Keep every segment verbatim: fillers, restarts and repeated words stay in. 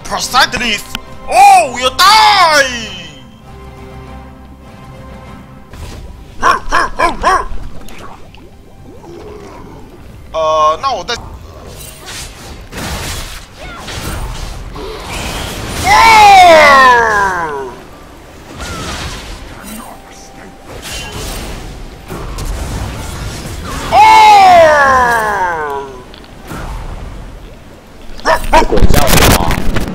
Precisely. Oh, you die. 呃，那我再。哦！哦！ 鬼叫什么？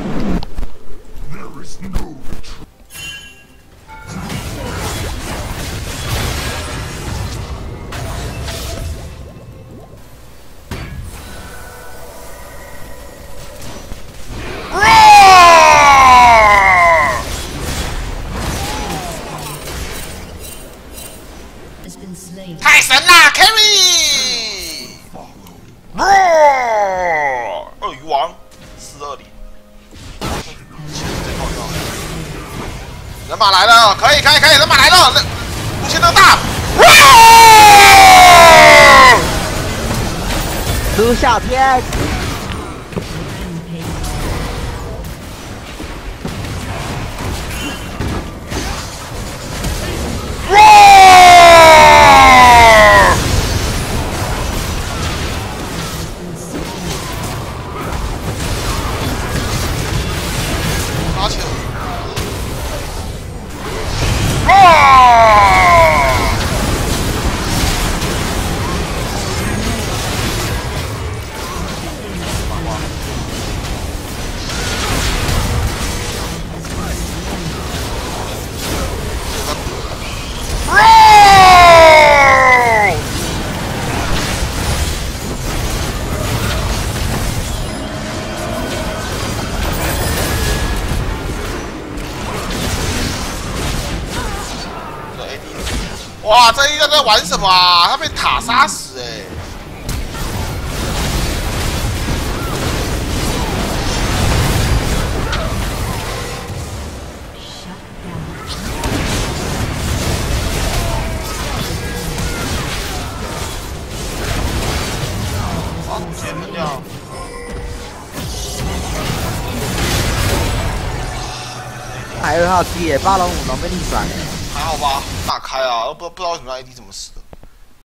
太神啦 ，carry！ 哦，鳄鱼王四二零，人马来了，可以可以可以，人马来了，那无限量大， 吃下天。 哇，这一个在玩什么啊？他被塔杀死哎、欸！啊，天亮！ 还有一号 T 耶，八龙五龙被逆转。 还好吧，打开啊，不不知道为什么 A D 怎么死的。